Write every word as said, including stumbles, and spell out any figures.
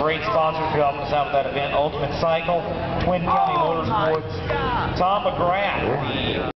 great sponsors who helped us out with that event. Ultimate Cycle, Twin County Motorsports, Tom McGrath, the